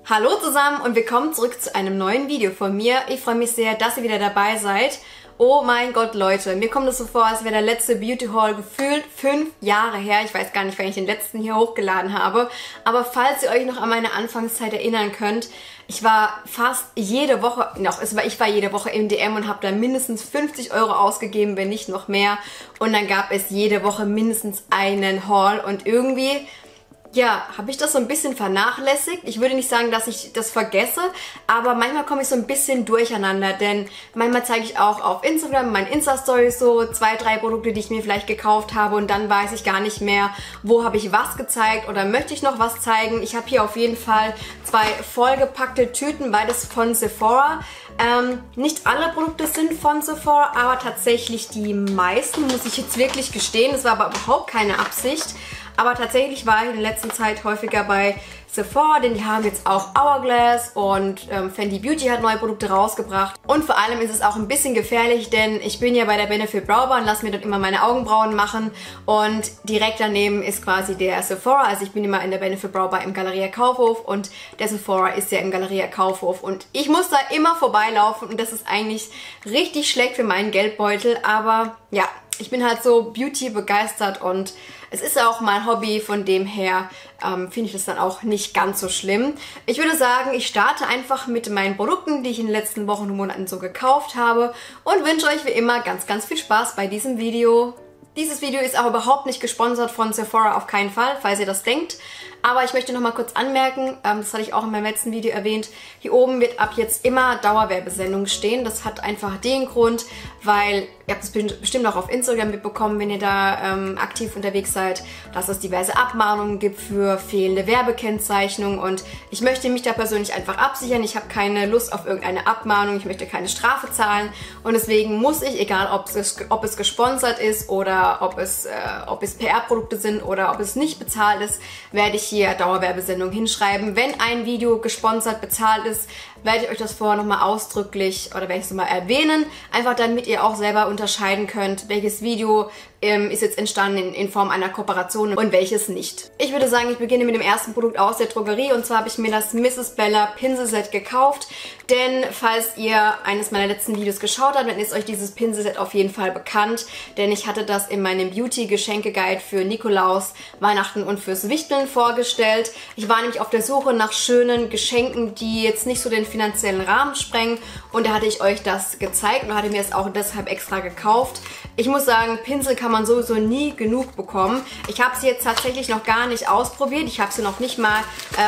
Hallo zusammen und willkommen zurück zu einem neuen Video von mir. Ich freue mich sehr, dass ihr wieder dabei seid. Oh mein Gott, Leute, mir kommt es so vor, als wäre der letzte Beauty Haul gefühlt 5 Jahre her. Ich weiß gar nicht, wann ich den letzten hier hochgeladen habe. Aber falls ihr euch noch an meine Anfangszeit erinnern könnt, ich war fast jede Woche, ich war jede Woche im DM und habe da mindestens 50 € ausgegeben, wenn nicht noch mehr. Und dann gab es jede Woche mindestens einen Haul und irgendwie... ja, habe ich das so ein bisschen vernachlässigt. Ich würde nicht sagen, dass ich das vergesse, aber manchmal komme ich so ein bisschen durcheinander, denn manchmal zeige ich auch auf Instagram, meinen Insta-Stories so 2, 3 Produkte, die ich mir vielleicht gekauft habe und dann weiß ich gar nicht mehr, wo habe ich was gezeigt oder möchte ich noch was zeigen. Ich habe hier auf jeden Fall 2 vollgepackte Tüten, beides von Sephora. Nicht alle Produkte sind von Sephora, aber tatsächlich die meisten, muss ich jetzt wirklich gestehen. Das war aber überhaupt keine Absicht. Aber tatsächlich war ich in der letzten Zeit häufiger bei Sephora, denn die haben jetzt auch Hourglass und Fenty Beauty hat neue Produkte rausgebracht. Und vor allem ist es auch ein bisschen gefährlich, denn ich bin ja bei der Benefit Braubar und lasse mir dort immer meine Augenbrauen machen. Und direkt daneben ist quasi der Sephora. Also ich bin immer in der Benefit Braubar im Galeria Kaufhof und der Sephora ist ja im Galeria Kaufhof. Und ich muss da immer vorbeilaufen und das ist eigentlich richtig schlecht für meinen Geldbeutel. Aber ja, ich bin halt so Beauty begeistert und es ist ja auch mein Hobby, von dem her finde ich das dann auch nicht ganz so schlimm. Ich würde sagen, ich starte einfach mit meinen Produkten, die ich in den letzten Wochen und Monaten so gekauft habe und wünsche euch wie immer ganz, ganz viel Spaß bei diesem Video. Dieses Video ist auch überhaupt nicht gesponsert von Sephora, auf keinen Fall, falls ihr das denkt. Aber ich möchte noch mal kurz anmerken, das hatte ich auch in meinem letzten Video erwähnt, hier oben wird ab jetzt immer Dauerwerbesendung stehen. Das hat einfach den Grund, weil, ihr habt es bestimmt auch auf Instagram mitbekommen, wenn ihr da aktiv unterwegs seid, dass es diverse Abmahnungen gibt für fehlende Werbekennzeichnung. Und ich möchte mich da persönlich einfach absichern. Ich habe keine Lust auf irgendeine Abmahnung, ich möchte keine Strafe zahlen. Und deswegen muss ich, egal ob es gesponsert ist oder ob es PR-Produkte sind oder ob es nicht bezahlt ist, werde ich hier Dauerwerbesendung hinschreiben. Wenn ein Video gesponsert, bezahlt ist, werde ich euch das vorher nochmal ausdrücklich oder werde ich es nochmal erwähnen, einfach damit ihr auch selber unterscheiden könnt, welches Video ist jetzt entstanden in Form einer Kooperation und welches nicht. Ich würde sagen, ich beginne mit dem ersten Produkt aus der Drogerie und zwar habe ich mir das Mrs. Bella Pinselset gekauft, denn falls ihr eines meiner letzten Videos geschaut habt, dann ist euch dieses Pinselset auf jeden Fall bekannt, denn ich hatte das in meinem Beauty-Geschenke-Guide für Nikolaus, Weihnachten und fürs Wichteln vorgestellt. Ich war nämlich auf der Suche nach schönen Geschenken, die jetzt nicht so den finanziellen Rahmen sprengen und da hatte ich euch das gezeigt und hatte mir es auch deshalb extra gekauft. Ich muss sagen, Pinsel kann man sowieso nie genug bekommen. Ich habe sie jetzt tatsächlich noch gar nicht ausprobiert. Ich habe sie noch nicht mal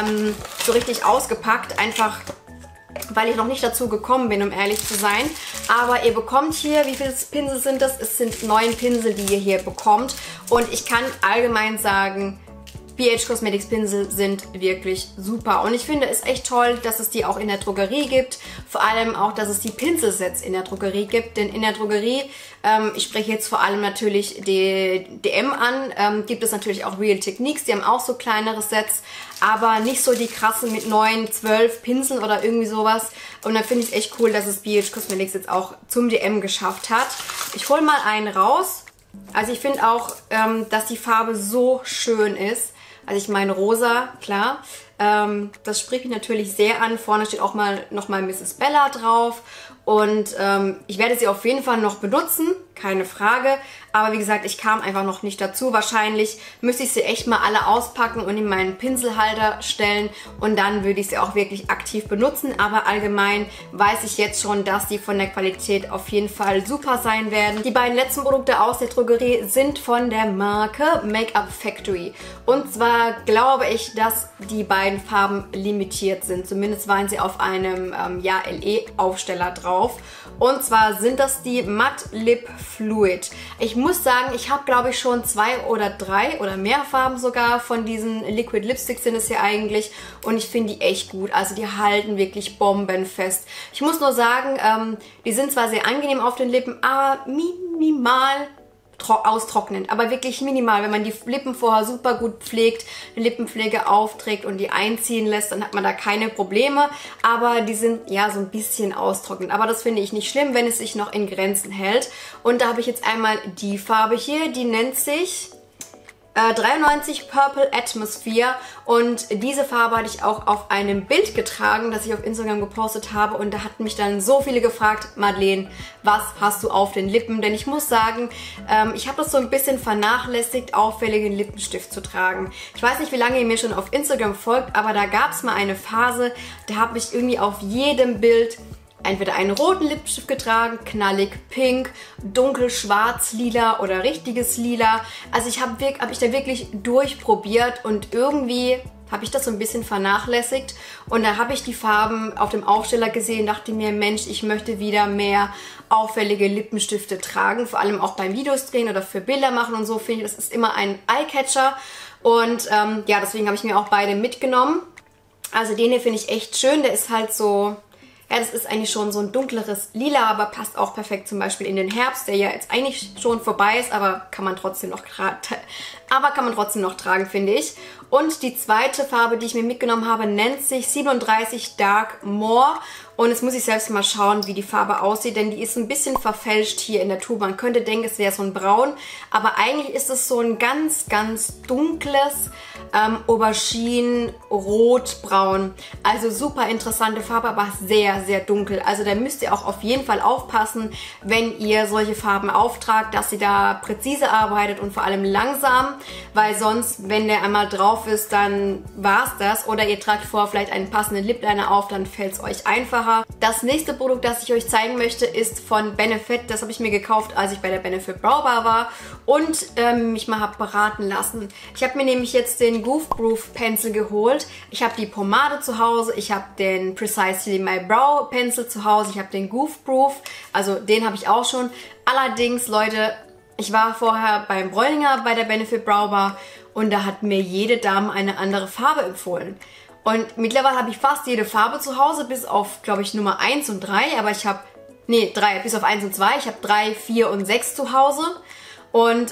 so richtig ausgepackt, einfach weil ich noch nicht dazu gekommen bin, um ehrlich zu sein. Aber ihr bekommt hier, wie viele Pinsel sind das? Es sind 9 Pinsel, die ihr hier bekommt. Und ich kann allgemein sagen, BH Cosmetics Pinsel sind wirklich super und ich finde es echt toll, dass es die auch in der Drogerie gibt. Vor allem auch, dass es die Pinselsets in der Drogerie gibt, denn in der Drogerie, ich spreche jetzt vor allem natürlich die DM an, gibt es natürlich auch Real Techniques, die haben auch so kleinere Sets, aber nicht so die krassen mit 9, 12 Pinseln oder irgendwie sowas. Und dann finde ich es echt cool, dass es BH Cosmetics jetzt auch zum DM geschafft hat. Ich hole mal einen raus. Also ich finde auch, dass die Farbe so schön ist. Also ich meine rosa, klar. Das spricht mich natürlich sehr an. Vorne steht auch nochmal Mrs. Bella drauf. Und ich werde sie auf jeden Fall noch benutzen, keine Frage. Aber wie gesagt, ich kam einfach noch nicht dazu. Wahrscheinlich müsste ich sie echt mal alle auspacken und in meinen Pinselhalter stellen. Und dann würde ich sie auch wirklich aktiv benutzen. Aber allgemein weiß ich jetzt schon, dass die von der Qualität auf jeden Fall super sein werden. Die beiden letzten Produkte aus der Drogerie sind von der Marke Make-up Factory. Und zwar glaube ich, dass die beiden Farben limitiert sind. Zumindest waren sie auf einem LE-Aufsteller drauf. Und zwar sind das die Matte Lip Fluid. Ich muss sagen, ich habe glaube ich schon 2 oder 3 oder mehr Farben sogar von diesen Liquid Lipsticks sind es ja eigentlich. Und ich finde die echt gut. Also die halten wirklich bombenfest. Ich muss nur sagen, die sind zwar sehr angenehm auf den Lippen, aber minimal austrocknend, aber wirklich minimal. Wenn man die Lippen vorher super gut pflegt, eine Lippenpflege aufträgt und die einziehen lässt, dann hat man da keine Probleme, aber die sind ja so ein bisschen austrocknend. Aber das finde ich nicht schlimm, wenn es sich noch in Grenzen hält. Und da habe ich jetzt einmal die Farbe hier, die nennt sich 93 Purple Atmosphere, und diese Farbe hatte ich auch auf einem Bild getragen, das ich auf Instagram gepostet habe, und da hatten mich dann so viele gefragt: Madeleine, was hast du auf den Lippen? Denn ich muss sagen, ich habe das so ein bisschen vernachlässigt, auffälligen Lippenstift zu tragen. Ich weiß nicht, wie lange ihr mir schon auf Instagram folgt, aber da gab es mal eine Phase, da habe ich irgendwie auf jedem Bild entweder einen roten Lippenstift getragen, knallig pink, dunkel schwarz, lila oder richtiges lila. Also hab ich da wirklich durchprobiert, und irgendwie habe ich das so ein bisschen vernachlässigt. Und da habe ich die Farben auf dem Aufsteller gesehen, dachte mir, Mensch, ich möchte wieder mehr auffällige Lippenstifte tragen. Vor allem auch beim Videos drehen oder für Bilder machen und so, finde ich, das ist immer ein Eyecatcher. Und ja, deswegen habe ich mir auch beide mitgenommen. Also den hier finde ich echt schön, der ist halt so... Ja, das ist eigentlich schon so ein dunkleres Lila, aber passt auch perfekt zum Beispiel in den Herbst, der ja jetzt eigentlich schon vorbei ist, aber kann man trotzdem noch tragen, finde ich. Und die zweite Farbe, die ich mir mitgenommen habe, nennt sich 37 Dark More. Und jetzt muss ich selbst mal schauen, wie die Farbe aussieht, denn die ist ein bisschen verfälscht hier in der Tube. Man könnte denken, es wäre so ein Braun, aber eigentlich ist es so ein ganz, ganz dunkles Aubergine-Rotbraun. Also super interessante Farbe, aber sehr, sehr dunkel. Also da müsst ihr auch auf jeden Fall aufpassen, wenn ihr solche Farben auftragt, dass ihr da präzise arbeitet und vor allem langsam, weil sonst, wenn der einmal drauf ist, dann war's das. Oder ihr tragt vorher vielleicht einen passenden Lip Liner auf, dann fällt es euch einfacher. Das nächste Produkt, das ich euch zeigen möchte, ist von Benefit. Das habe ich mir gekauft, als ich bei der Benefit Brow Bar war und mich mal habe beraten lassen. Ich habe mir nämlich jetzt den Goof Proof Pencil geholt. Ich habe die Pomade zu Hause, ich habe den Precisely My Brow Pencil zu Hause, ich habe den Goof Proof, also den habe ich auch schon. Allerdings, Leute, ich war vorher beim Bräuninger bei der Benefit Brow Bar und da hat mir jede Dame eine andere Farbe empfohlen. Und mittlerweile habe ich fast jede Farbe zu Hause, bis auf, glaube ich, Nummer 1 und 3. Aber ich habe, nee, 3, bis auf 1 und 2. Ich habe 3, 4 und 6 zu Hause. Und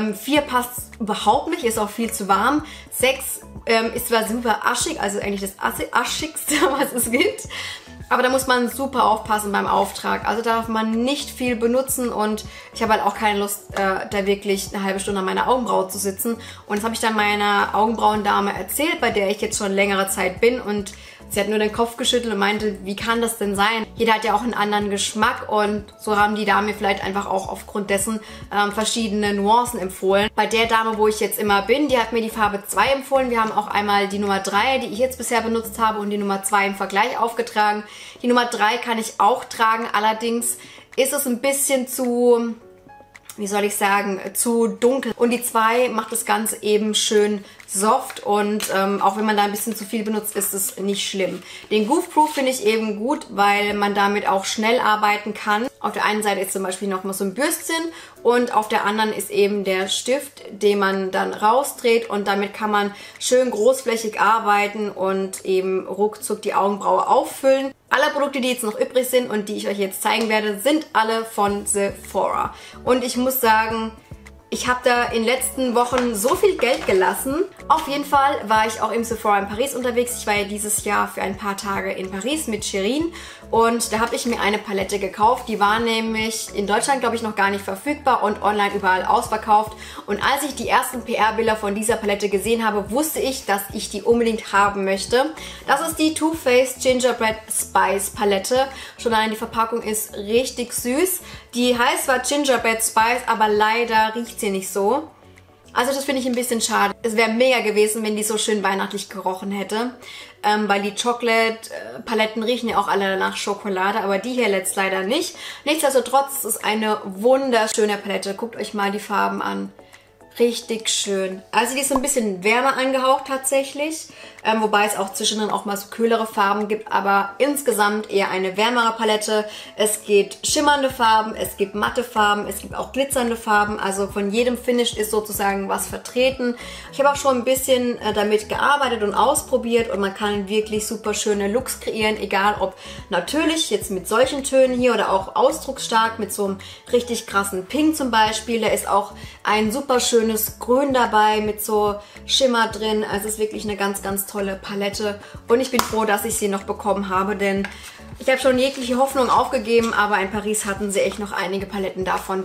4 passt überhaupt nicht, ist auch viel zu warm. 6 ist zwar super aschig, also eigentlich das aschigste, was es gibt. Aber da muss man super aufpassen beim Auftrag. Also darf man nicht viel benutzen, und ich habe halt auch keine Lust, da wirklich eine halbe Stunde an meiner Augenbraue zu sitzen. Und das habe ich dann meiner Augenbrauendame erzählt, bei der ich jetzt schon längere Zeit bin, und sie hat nur den Kopf geschüttelt und meinte, wie kann das denn sein? Jeder hat ja auch einen anderen Geschmack, und so haben die Dame vielleicht einfach auch aufgrund dessen verschiedene Nuancen empfohlen. Bei der Dame, wo ich jetzt immer bin, die hat mir die Farbe 2 empfohlen. Wir haben auch einmal die Nummer 3, die ich jetzt bisher benutzt habe, und die Nummer 2 im Vergleich aufgetragen. Die Nummer 3 kann ich auch tragen, allerdings ist es ein bisschen zu... wie soll ich sagen, zu dunkel. Und die 2 macht das Ganze eben schön soft, und auch wenn man da ein bisschen zu viel benutzt, ist es nicht schlimm. Den Goof Proof finde ich eben gut, weil man damit auch schnell arbeiten kann. Auf der einen Seite ist zum Beispiel noch mal so ein Bürstchen, und auf der anderen ist eben der Stift, den man dann rausdreht, und damit kann man schön großflächig arbeiten und eben ruckzuck die Augenbraue auffüllen. Alle Produkte, die jetzt noch übrig sind und die ich euch jetzt zeigen werde, sind alle von Sephora. Und ich muss sagen, ich habe da in den letzten Wochen so viel Geld gelassen. Auf jeden Fall war ich auch im Sephora in Paris unterwegs. Ich war ja dieses Jahr für ein paar Tage in Paris mit Shirin, und da habe ich mir eine Palette gekauft. Die war nämlich in Deutschland, glaube ich, noch gar nicht verfügbar und online überall ausverkauft. Und als ich die ersten PR-Bilder von dieser Palette gesehen habe, wusste ich, dass ich die unbedingt haben möchte. Das ist die Too Faced Gingerbread Spice Palette. Schon allein die Verpackung ist richtig süß. Die heißt zwar Gingerbread Spice, aber leider riecht sie nicht so. Also das finde ich ein bisschen schade. Es wäre mega gewesen, wenn die so schön weihnachtlich gerochen hätte. Weil die Chocolate-Paletten riechen ja auch alle nach Schokolade, aber die hier jetzt leider nicht. Nichtsdestotrotz, es ist eine wunderschöne Palette. Guckt euch mal die Farben an. Richtig schön. Also die ist so ein bisschen wärmer angehaucht tatsächlich, wobei es auch zwischendrin auch mal so kühlere Farben gibt, aber insgesamt eher eine wärmere Palette. Es gibt schimmernde Farben, es gibt matte Farben, es gibt auch glitzernde Farben, also von jedem Finish ist sozusagen was vertreten. Ich habe auch schon ein bisschen damit gearbeitet und ausprobiert, und man kann wirklich super schöne Looks kreieren, egal ob natürlich jetzt mit solchen Tönen hier oder auch ausdrucksstark mit so einem richtig krassen Pink zum Beispiel. Da ist auch ein super schönes Grün dabei mit so Schimmer drin. Also es ist wirklich eine ganz, ganz tolle Palette, und ich bin froh, dass ich sie noch bekommen habe, denn ich habe schon jegliche Hoffnung aufgegeben, aber in Paris hatten sie echt noch einige Paletten davon da.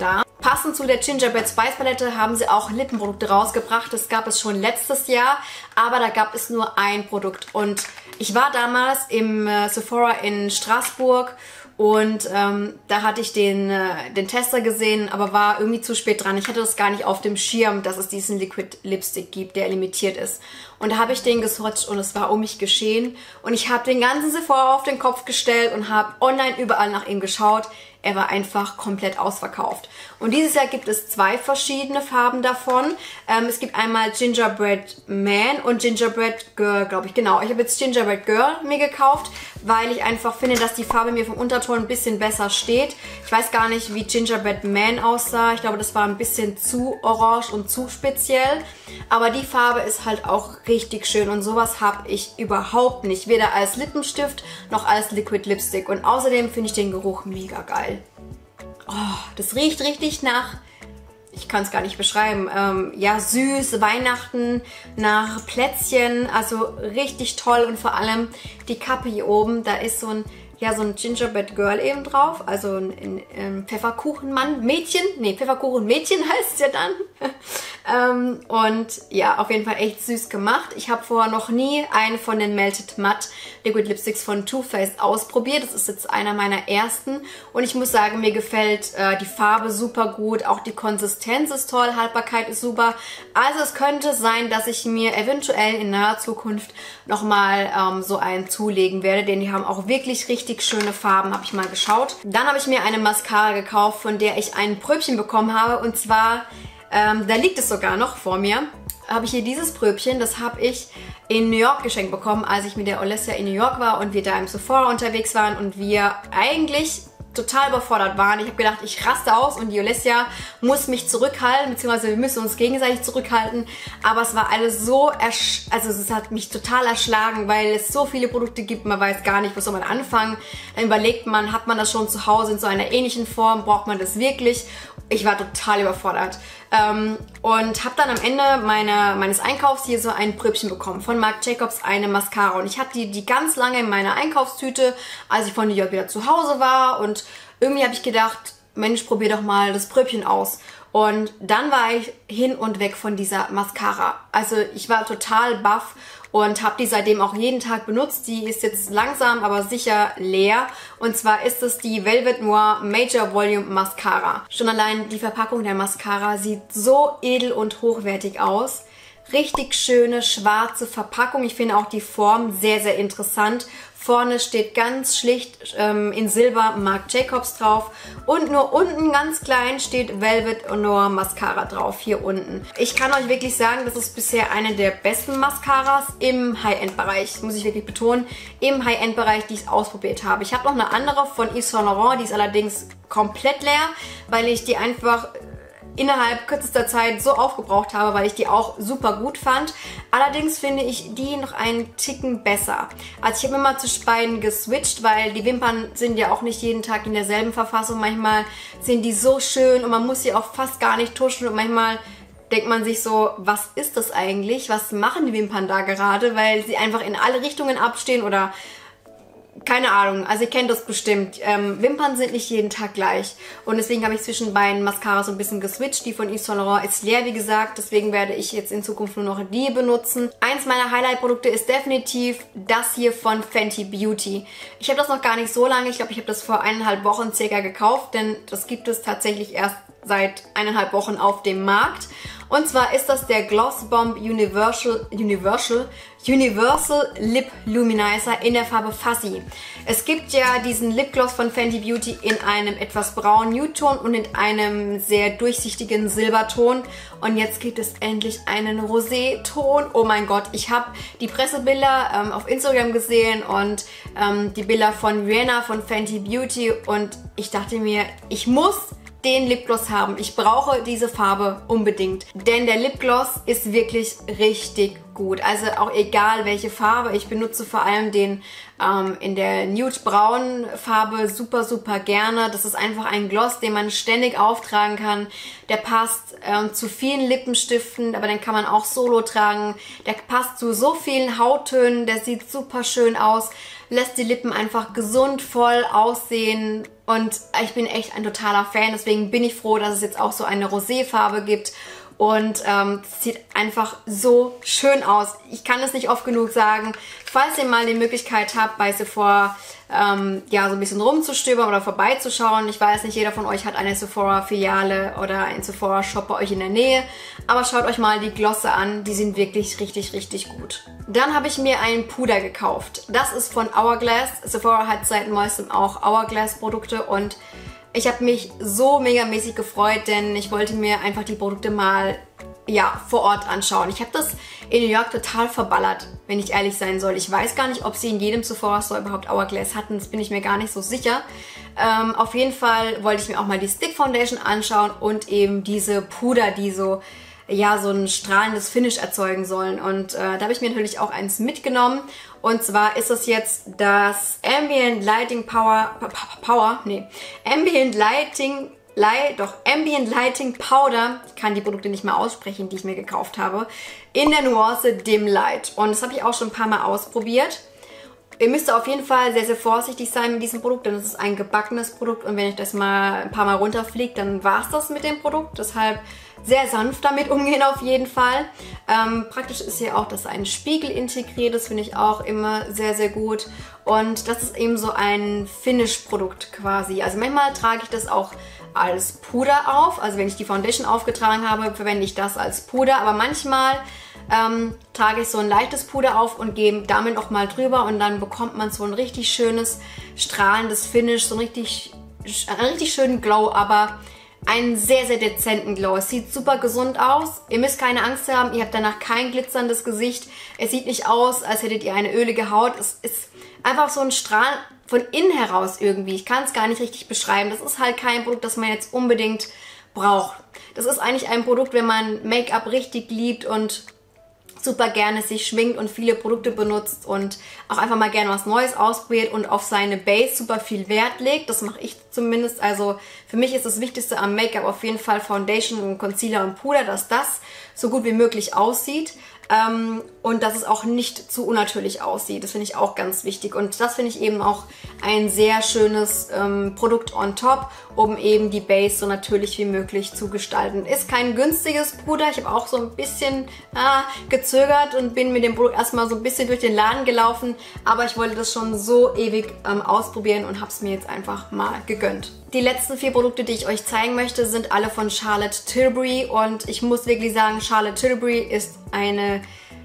Passend zu der Gingerbread Spice Palette haben sie auch Lippenprodukte rausgebracht. Das gab es schon letztes Jahr, aber da gab es nur ein Produkt. Und ich war damals im Sephora in Straßburg und da hatte ich den Tester gesehen, aber war irgendwie zu spät dran. Ich hatte das gar nicht auf dem Schirm, dass es diesen Liquid Lipstick gibt, der limitiert ist. Und da habe ich den geswatcht und es war um mich geschehen. Und ich habe den ganzen Sephora auf den Kopf gestellt und habe online überall nach ihm geschaut. Er war einfach komplett ausverkauft. Und dieses Jahr gibt es 2 verschiedene Farben davon. Es gibt einmal Gingerbread Man und Gingerbread Girl, glaube ich. Genau, ich habe jetzt Gingerbread Girl mir gekauft, weil ich einfach finde, dass die Farbe mir vom Unterton ein bisschen besser steht. Ich weiß gar nicht, wie Gingerbread Man aussah. Ich glaube, das war ein bisschen zu orange und zu speziell. Aber die Farbe ist halt auch richtig schön und sowas habe ich überhaupt nicht. Weder als Lippenstift noch als Liquid Lipstick. Und außerdem finde ich den Geruch mega geil. Oh, das riecht richtig nach, ich kann es gar nicht beschreiben, ja, süß, Weihnachten, nach Plätzchen, also richtig toll. Und vor allem die Kappe hier oben, da ist so ein Gingerbread Girl eben drauf, also ein Pfefferkuchenmann-Mädchen, nee, Pfefferkuchen-Mädchen heißt es ja dann. Und ja, auf jeden Fall echt süß gemacht. Ich habe vorher noch nie einen von den Melted Matte Liquid Lipsticks von Too Faced ausprobiert. Das ist jetzt einer meiner ersten und ich muss sagen, mir gefällt die Farbe super gut, auch die Konsistenz ist toll, Haltbarkeit ist super. Also es könnte sein, dass ich mir eventuell in naher Zukunft nochmal so einen zulegen werde, denn die haben auch wirklich richtig schöne Farben, habe ich mal geschaut. Dann habe ich mir eine Mascara gekauft, von der ich ein Pröbchen bekommen habe und zwar, da liegt es sogar noch vor mir, habe ich hier dieses Pröbchen, das habe ich in New York geschenkt bekommen, als ich mit der Olesja in New York war und wir da im Sephora unterwegs waren und wir eigentlich total überfordert waren. Ich habe gedacht, ich raste aus und die Olesja muss mich zurückhalten, beziehungsweise wir müssen uns gegenseitig zurückhalten. Aber es war alles so, also es hat mich total erschlagen, weil es so viele Produkte gibt, man weiß gar nicht, wo soll man anfangen. Dann überlegt man, hat man das schon zu Hause in so einer ähnlichen Form, braucht man das wirklich? Ich war total überfordert. Und habe dann am Ende meines Einkaufs hier so ein Pröbchen bekommen. Von Marc Jacobs eine Mascara. Und ich hatte die ganz lange in meiner Einkaufstüte, als ich von New York wieder zu Hause war. Und irgendwie habe ich gedacht, Mensch, probier doch mal das Pröbchen aus. Und dann war ich hin und weg von dieser Mascara. Also ich war total baff und habe die seitdem auch jeden Tag benutzt. Die ist jetzt langsam, aber sicher leer. Und zwar ist es die Velvet Noir Major Volume Mascara. Schon allein die Verpackung der Mascara sieht so edel und hochwertig aus. Richtig schöne schwarze Verpackung. Ich finde auch die Form sehr, sehr interessant. Vorne steht ganz schlicht in Silber Marc Jacobs drauf und nur unten ganz klein steht Velvet Noir Mascara drauf, hier unten. Ich kann euch wirklich sagen, das ist bisher eine der besten Mascaras im High-End-Bereich, muss ich wirklich betonen, im High-End-Bereich, die ich ausprobiert habe. Ich habe noch eine andere von Yves Saint Laurent, die ist allerdings komplett leer, weil ich die einfach innerhalb kürzester Zeit so aufgebraucht habe, weil ich die auch super gut fand. Allerdings finde ich die noch einen Ticken besser. Also ich habe immer zwischen beiden geswitcht, weil die Wimpern sind ja auch nicht jeden Tag in derselben Verfassung. Manchmal sind die so schön und man muss sie auch fast gar nicht tuschen und manchmal denkt man sich so, was ist das eigentlich? Was machen die Wimpern da gerade? Weil sie einfach in alle Richtungen abstehen oder keine Ahnung, also ihr kennt das bestimmt. Wimpern sind nicht jeden Tag gleich. Und deswegen habe ich zwischen beiden Mascaras so ein bisschen geswitcht. Die von Yves Saint Laurent ist leer, wie gesagt. Deswegen werde ich jetzt in Zukunft nur noch die benutzen. Eins meiner Highlight-Produkte ist definitiv das hier von Fenty Beauty. Ich habe das noch gar nicht so lange. Ich glaube, ich habe das vor 1,5 Wochen circa gekauft. Denn das gibt es tatsächlich erst seit 1,5 Wochen auf dem Markt. Und zwar ist das der Gloss Bomb Universal Lip Luminizer in der Farbe Fuzzy. Es gibt ja diesen Lipgloss von Fenty Beauty in einem etwas braunen Nude-Ton und in einem sehr durchsichtigen Silberton. Und jetzt gibt es endlich einen Rosé-Ton. Oh mein Gott, ich habe die Pressebilder auf Instagram gesehen und die Bilder von Rihanna von Fenty Beauty und ich dachte mir, ich muss den Lipgloss haben. Ich brauche diese Farbe unbedingt, denn der Lipgloss ist wirklich richtig gut. Also auch egal welche Farbe. Ich benutze vor allem den in der Nude-Braun Farbe super, super gerne. Das ist einfach ein Gloss, den man ständig auftragen kann. Der passt zu vielen Lippenstiften, aber den kann man auch solo tragen. Der passt zu so vielen Hauttönen, der sieht super schön aus, lässt die Lippen einfach gesund, voll aussehen. Und ich bin echt ein totaler Fan, deswegen bin ich froh, dass es jetzt auch so eine Roséfarbe gibt. Und sieht einfach so schön aus. Ich kann es nicht oft genug sagen. Falls ihr mal die Möglichkeit habt, bei Sephora ja, so ein bisschen rumzustöbern oder vorbeizuschauen. Ich weiß nicht, jeder von euch hat eine Sephora-Filiale oder einen Sephora-Shop bei euch in der Nähe. Aber schaut euch mal die Glosse an. Die sind wirklich richtig, richtig gut. Dann habe ich mir einen Puder gekauft. Das ist von Hourglass. Sephora hat seit neuestem auch Hourglass-Produkte und ich habe mich so megamäßig gefreut, denn ich wollte mir einfach die Produkte mal vor Ort anschauen. Ich habe das in New York total verballert, wenn ich ehrlich sein soll. Ich weiß gar nicht, ob sie in jedem Sephora Store überhaupt Hourglass hatten. Das bin ich mir gar nicht so sicher. Auf jeden Fall wollte ich mir auch mal die Stick Foundation anschauen und eben diese Puder, die so ein strahlendes Finish erzeugen sollen. Und da habe ich mir natürlich auch eins mitgenommen. Und zwar ist es jetzt das Ambient Lighting Powder. Ich kann die Produkte nicht mehr aussprechen, die ich mir gekauft habe. In der Nuance Dim Light. Und das habe ich auch schon ein paar Mal ausprobiert. Ihr müsst auf jeden Fall sehr, sehr vorsichtig sein mit diesem Produkt, denn es ist ein gebackenes Produkt und wenn euch das mal ein paar Mal runterfliegt, dann war es das mit dem Produkt. Deshalb sehr sanft damit umgehen auf jeden Fall. Praktisch ist hier auch, dass ein Spiegel integriert ist, finde ich auch immer sehr, sehr gut. Und das ist eben so ein Finish-Produkt quasi. Also manchmal trage ich das auch als Puder auf. Also wenn ich die Foundation aufgetragen habe, verwende ich das als Puder. Aber manchmal trage ich so ein leichtes Puder auf und gehe damit noch mal drüber und dann bekommt man so ein richtig schönes, strahlendes Finish, so einen richtig schönen Glow, aber einen sehr, sehr dezenten Glow. Es sieht super gesund aus. Ihr müsst keine Angst haben, ihr habt danach kein glitzerndes Gesicht. Es sieht nicht aus, als hättet ihr eine ölige Haut. Es ist einfach so ein Strahl von innen heraus irgendwie. Ich kann es gar nicht richtig beschreiben. Das ist halt kein Produkt, das man jetzt unbedingt braucht. Das ist eigentlich ein Produkt, wenn man Make-up richtig liebt und super gerne sich schminkt und viele Produkte benutzt und auch einfach mal gerne was Neues ausprobiert und auf seine Base super viel Wert legt. Das mache ich zumindest. Also für mich ist das Wichtigste am Make-up auf jeden Fall Foundation und Concealer und Puder, dass das so gut wie möglich aussieht. Und dass es auch nicht zu unnatürlich aussieht. Das finde ich auch ganz wichtig. Und das finde ich eben auch ein sehr schönes Produkt on top, um eben die Base so natürlich wie möglich zu gestalten. Ist kein günstiges Puder. Ich habe auch so ein bisschen gezögert und bin mit dem Produkt erstmal so ein bisschen durch den Laden gelaufen. Aber ich wollte das schon so ewig ausprobieren und habe es mir jetzt einfach mal gegönnt. Die letzten 4 Produkte, die ich euch zeigen möchte, sind alle von Charlotte Tilbury. Und ich muss wirklich sagen, Charlotte Tilbury ist eine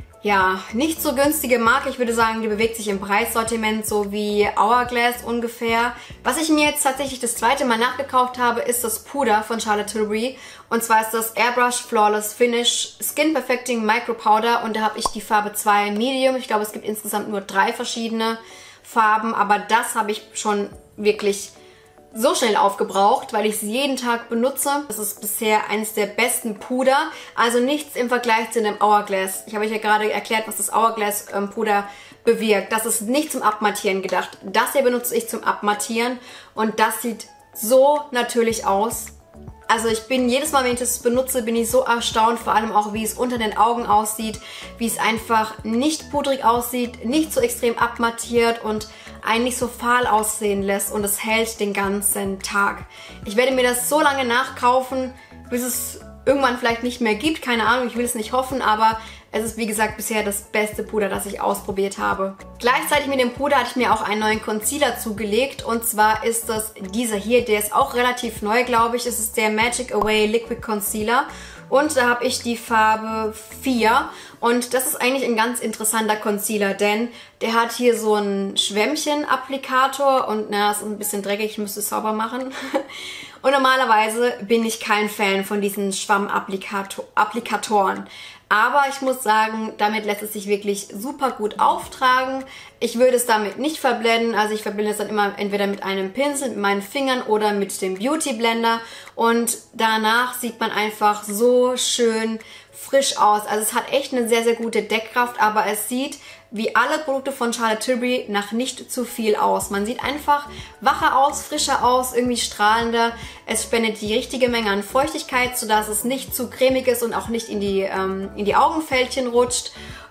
nicht so günstige Marke. Ich würde sagen, die bewegt sich im Preissortiment so wie Hourglass ungefähr. Was ich mir jetzt tatsächlich das zweite Mal nachgekauft habe, ist das Puder von Charlotte Tilbury. Und zwar ist das Airbrush Flawless Finish Skin Perfecting Micro Powder. Und da habe ich die Farbe 2 Medium. Ich glaube, es gibt insgesamt nur 3 verschiedene Farben. Aber das habe ich schon wirklich so schnell aufgebraucht, weil ich es jeden Tag benutze. Das ist bisher eines der besten Puder. Also nichts im Vergleich zu dem Hourglass. Ich habe euch ja gerade erklärt, was das Hourglass Puder bewirkt. Das ist nicht zum Abmattieren gedacht. Das hier benutze ich zum Abmattieren und das sieht so natürlich aus. Also ich bin jedes Mal, wenn ich das benutze, bin ich so erstaunt, vor allem auch, wie es unter den Augen aussieht, wie es einfach nicht pudrig aussieht, nicht so extrem abmattiert und einen nicht so fahl aussehen lässt und es hält den ganzen Tag. Ich werde mir das so lange nachkaufen, bis es irgendwann vielleicht nicht mehr gibt, keine Ahnung, ich will es nicht hoffen, aber es ist wie gesagt bisher das beste Puder, das ich ausprobiert habe. Gleichzeitig mit dem Puder hatte ich mir auch einen neuen Concealer zugelegt und zwar ist das dieser hier, der ist auch relativ neu, glaube ich. Es ist der Magic Away Liquid Concealer und da habe ich die Farbe 4 und das ist eigentlich ein ganz interessanter Concealer, denn der hat hier so einen Schwämmchen-Applikator und na, ist ein bisschen dreckig, ich müsste es sauber machen. Und normalerweise bin ich kein Fan von diesen Schwammapplikatoren. Aber ich muss sagen, damit lässt es sich wirklich super gut auftragen. Ich würde es damit nicht verblenden, also ich verblende es dann immer entweder mit einem Pinsel, mit meinen Fingern oder mit dem Beauty Blender und danach sieht man einfach so schön frisch aus. Also es hat echt eine sehr, sehr gute Deckkraft, aber es sieht wie alle Produkte von Charlotte Tilbury nach nicht zu viel aus. Man sieht einfach wacher aus, frischer aus, irgendwie strahlender. Es spendet die richtige Menge an Feuchtigkeit, sodass es nicht zu cremig ist und auch nicht in die Augenfältchen rutscht.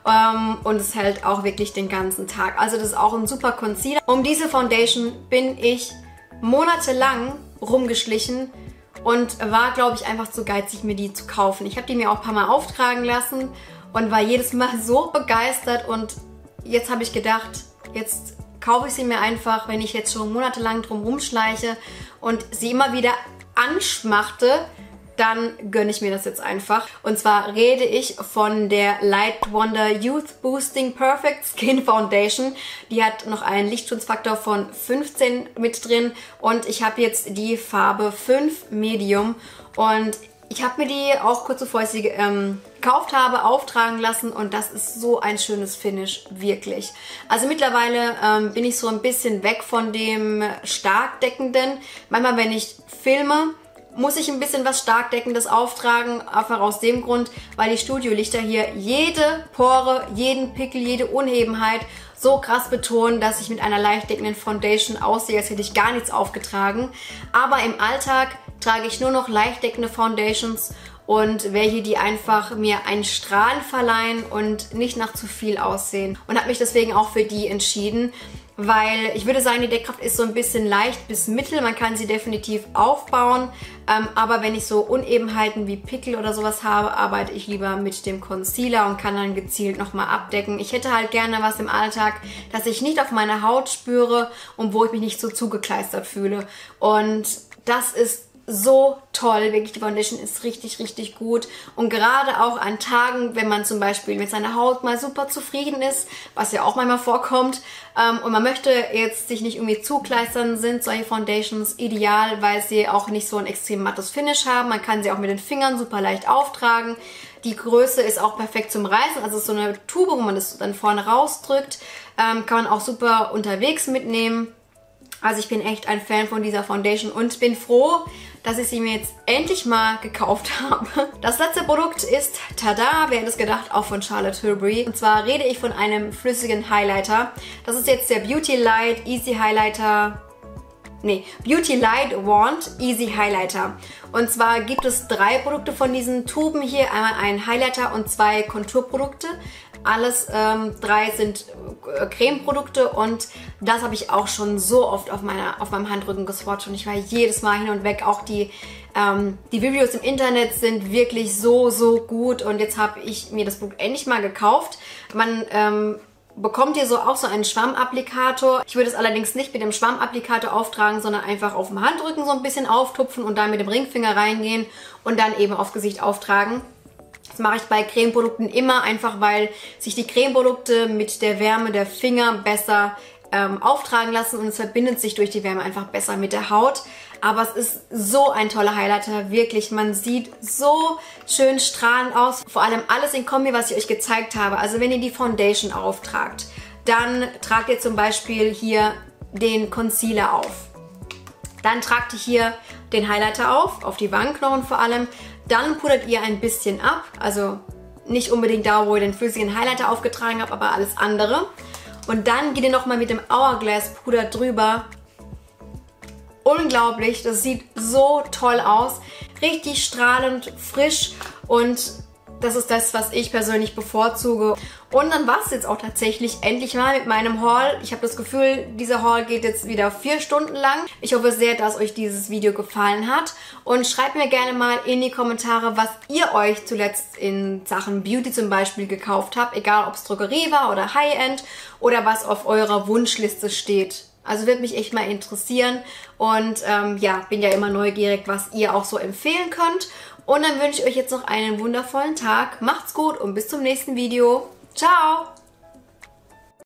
Und es hält auch wirklich den ganzen Tag. Also das ist auch ein super Concealer. Um diese Foundation bin ich monatelang rumgeschlichen und war, glaube ich, einfach zu geizig, mir die zu kaufen. Ich habe die mir auch ein paar Mal auftragen lassen und war jedes Mal so begeistert und jetzt habe ich gedacht, jetzt kaufe ich sie mir einfach, wenn ich jetzt schon monatelang drum rumschleiche und sie immer wieder anschmachte, dann gönne ich mir das jetzt einfach. Und zwar rede ich von der Light Wonder Youth Boosting Perfect Skin Foundation. Die hat noch einen Lichtschutzfaktor von 15 mit drin und ich habe jetzt die Farbe 5 Medium und ich habe mir die auch kurz bevor ich sie gekauft habe, auftragen lassen und das ist so ein schönes Finish, wirklich. Also mittlerweile bin ich so ein bisschen weg von dem stark deckenden. Manchmal, wenn ich filme, muss ich ein bisschen was stark deckendes auftragen, einfach aus dem Grund, weil die Studiolichter hier jede Pore, jeden Pickel, jede Unebenheit so krass betonen, dass ich mit einer leicht deckenden Foundation aussehe, als hätte ich gar nichts aufgetragen. Aber im Alltag trage ich nur noch leicht deckende Foundations und welche, die einfach mir einen Strahlen verleihen und nicht nach zu viel aussehen. Und habe mich deswegen auch für die entschieden, weil ich würde sagen, die Deckkraft ist so ein bisschen leicht bis mittel. Man kann sie definitiv aufbauen, aber wenn ich so Unebenheiten wie Pickel oder sowas habe, arbeite ich lieber mit dem Concealer und kann dann gezielt nochmal abdecken. Ich hätte halt gerne was im Alltag, das ich nicht auf meiner Haut spüre und wo ich mich nicht so zugekleistert fühle. Und das ist so toll, wirklich, die Foundation ist richtig, richtig gut und gerade auch an Tagen, wenn man zum Beispiel mit seiner Haut mal super zufrieden ist, was ja auch manchmal vorkommt und man möchte jetzt sich nicht irgendwie zukleistern, sind solche Foundations ideal, weil sie auch nicht so ein extrem mattes Finish haben. Man kann sie auch mit den Fingern super leicht auftragen. Die Größe ist auch perfekt zum Reißen, also es ist so eine Tube, wo man das dann vorne rausdrückt, kann man auch super unterwegs mitnehmen. Also ich bin echt ein Fan von dieser Foundation und bin froh, dass ich sie mir jetzt endlich mal gekauft habe. Das letzte Produkt ist, tada, wer hätte es gedacht, auch von Charlotte Tilbury. Und zwar rede ich von einem flüssigen Highlighter. Das ist jetzt der Beauty Light Easy Highlighter. Nee, Beauty Light Wand Easy Highlighter. Und zwar gibt es 3 Produkte von diesen Tuben hier. Einmal ein Highlighter und 2 Konturprodukte. Alles 3 sind Cremeprodukte und das habe ich auch schon so oft auf meinem Handrücken geswatcht und ich war jedes Mal hin und weg. Auch die Reviews im Internet sind wirklich so, so gut und jetzt habe ich mir das Produkt endlich mal gekauft. Man bekommt ihr auch so einen Schwammapplikator. Ich würde es allerdings nicht mit dem Schwammapplikator auftragen, sondern einfach auf dem Handrücken so ein bisschen auftupfen und dann mit dem Ringfinger reingehen und dann eben aufs Gesicht auftragen. Das mache ich bei Cremeprodukten immer, einfach weil sich die Cremeprodukte mit der Wärme der Finger besser auftragen lassen und es verbindet sich durch die Wärme einfach besser mit der Haut. Aber es ist so ein toller Highlighter, wirklich. Man sieht so schön strahlend aus. Vor allem alles in Kombi, was ich euch gezeigt habe. Also wenn ihr die Foundation auftragt, dann tragt ihr zum Beispiel hier den Concealer auf. Dann tragt ihr hier den Highlighter auf die Wangenknochen vor allem. Dann pudert ihr ein bisschen ab, also nicht unbedingt da, wo ihr den flüssigen Highlighter aufgetragen habt, aber alles andere. Und dann geht ihr nochmal mit dem Hourglass Puder drüber. Unglaublich, das sieht so toll aus. Richtig strahlend, frisch und das ist das, was ich persönlich bevorzuge. Und dann war es jetzt auch tatsächlich endlich mal mit meinem Haul. Ich habe das Gefühl, dieser Haul geht jetzt wieder 4 Stunden lang. Ich hoffe sehr, dass euch dieses Video gefallen hat. Und schreibt mir gerne mal in die Kommentare, was ihr euch zuletzt in Sachen Beauty zum Beispiel gekauft habt. Egal, ob es Drogerie war oder High-End oder was auf eurer Wunschliste steht. Also würde mich echt mal interessieren. Und ja, bin ja immer neugierig, was ihr auch so empfehlen könnt. Und dann wünsche ich euch jetzt noch einen wundervollen Tag. Macht's gut und bis zum nächsten Video. Ciao!